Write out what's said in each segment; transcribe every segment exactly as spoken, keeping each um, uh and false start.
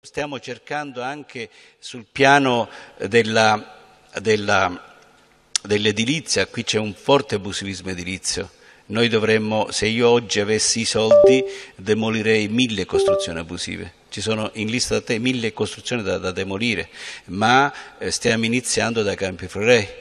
Stiamo cercando anche sul piano della, della, dell'edilizia, qui c'è un forte abusivismo edilizio. Noi dovremmo, se io oggi avessi i soldi, demolirei mille costruzioni abusive. Ci sono in lista da te mille costruzioni da, da demolire, ma eh, stiamo iniziando da Campi Flegrei.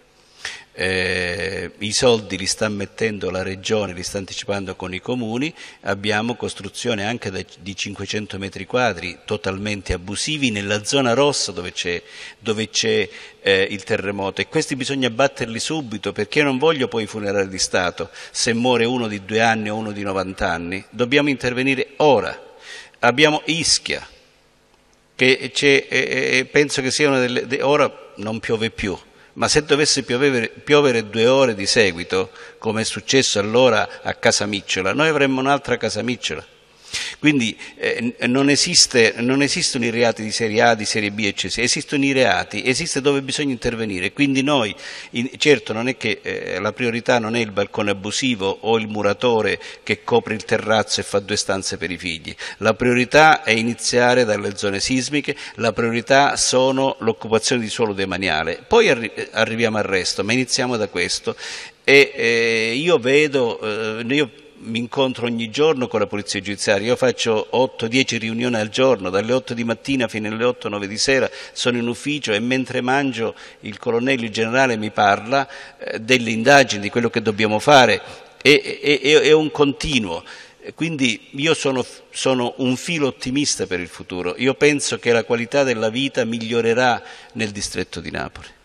Eh, I soldi li sta mettendo la Regione, li sta anticipando con i comuni, abbiamo costruzione anche da, di cinquecento metri quadri totalmente abusivi nella zona rossa dove c'è, dove c'è eh, il terremoto, e questi bisogna batterli subito, perché io non voglio poi i funerali di Stato se muore uno di due anni o uno di novanta anni, dobbiamo intervenire ora. Abbiamo Ischia, che c'è, eh, penso che sia una delle, de, ora non piove più, ma se dovesse piovere, piovere due ore di seguito, come è successo allora a Casamicciola, noi avremmo un'altra Casamicciola. Quindi eh, non, esiste, non esistono i reati di serie A, di serie B, eccetera. Esistono i reati, esiste dove bisogna intervenire. Quindi noi, in, certo non è che eh, la priorità non è il balcone abusivo o il muratore che copre il terrazzo e fa due stanze per i figli. La priorità è iniziare dalle zone sismiche, la priorità sono l'occupazione di suolo demaniale. Poi arri arriviamo al resto, ma iniziamo da questo. E eh, io vedo, eh, io mi incontro ogni giorno con la polizia giudiziaria, io faccio otto dieci riunioni al giorno, dalle otto di mattina fino alle otto nove di sera, sono in ufficio e mentre mangio il colonnello, il generale mi parla eh, delle indagini, di quello che dobbiamo fare, è, è, è un continuo. Quindi io sono, sono un filo ottimista per il futuro, io penso che la qualità della vita migliorerà nel distretto di Napoli.